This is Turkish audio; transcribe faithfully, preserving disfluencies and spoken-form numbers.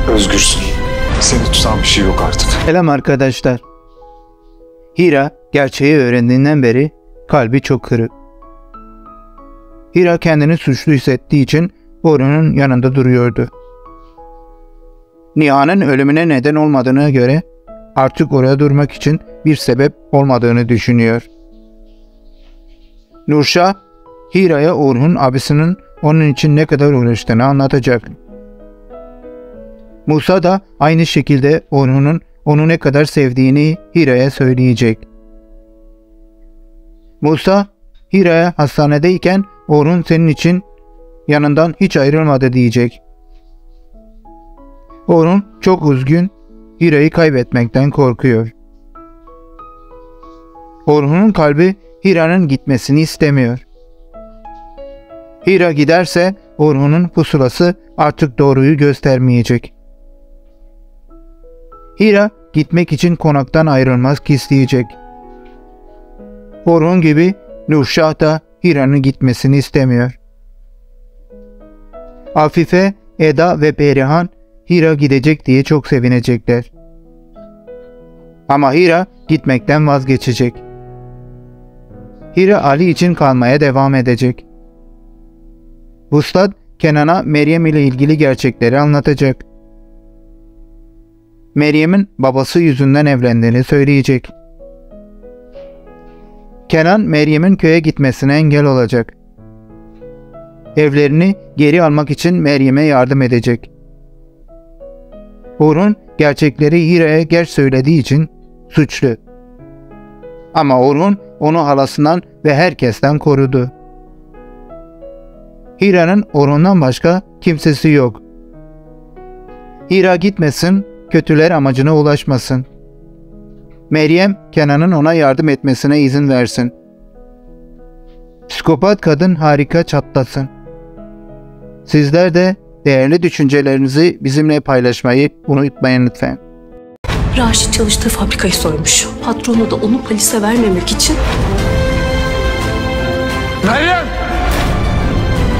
Özgürsün. Seni tutan bir şey yok artık. Selam arkadaşlar. Hira gerçeği öğrendiğinden beri kalbi çok kırık. Hira kendini suçlu hissettiği için Orhun'un yanında duruyordu. Niha'nın ölümüne neden olmadığına göre artık oraya durmak için bir sebep olmadığını düşünüyor. Nurşah, Hira'ya Orhun abisinin onun için ne kadar uğraştığını anlatacak. Musa da aynı şekilde Orhun'un onu ne kadar sevdiğini Hira'ya söyleyecek. Musa, Hira'ya hastanedeyken Orhun senin için yanından hiç ayrılmadı diyecek. Orhun çok üzgün, Hira'yı kaybetmekten korkuyor. Orhun'un kalbi Hira'nın gitmesini istemiyor. Hira giderse Orhun'un pusulası artık doğruyu göstermeyecek. Hira gitmek için konaktan ayrılmak isteyecek. Orhun gibi Nurşah da Hira'nın gitmesini istemiyor. Afife, Eda ve Perihan Hira gidecek diye çok sevinecekler. Ama Hira gitmekten vazgeçecek. Hira Ali için kalmaya devam edecek. Vuslat Kenan'a Meryem ile ilgili gerçekleri anlatacak. Meryem'in babası yüzünden evlendiğini söyleyecek. Kenan Meryem'in köye gitmesine engel olacak. Evlerini geri almak için Meryem'e yardım edecek. Orhun gerçekleri Hira'ya geç söylediği için suçlu. Ama Orhun onu halasından ve herkesten korudu. Hira'nın Orhun'dan başka kimsesi yok. Hira gitmesin, kötüler amacına ulaşmasın. Meryem, Kenan'ın ona yardım etmesine izin versin. Psikopat kadın harika çatlasın. Sizler de değerli düşüncelerinizi bizimle paylaşmayı unutmayın lütfen. Raşit çalıştığı fabrikayı soymuş. Patronu da onu polise vermemek için